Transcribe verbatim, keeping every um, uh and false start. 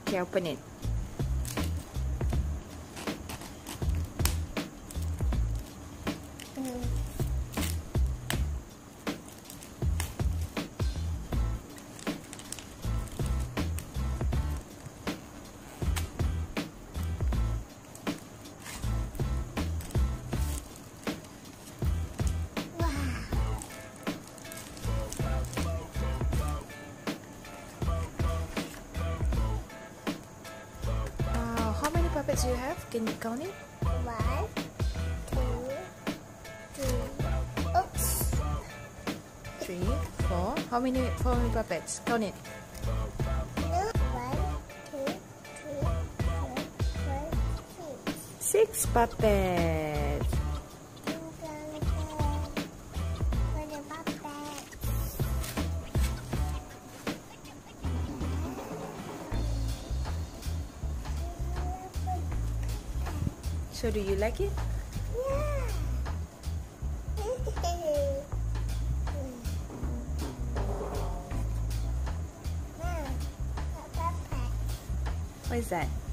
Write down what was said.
Okay, open it. Puppets you have? Can you count it? One, two, three. Oops. Three, four. How many? How many puppets? Count it. No. One, two, three, four, five, six. Six puppets. So do you like it? Yeah. What is that?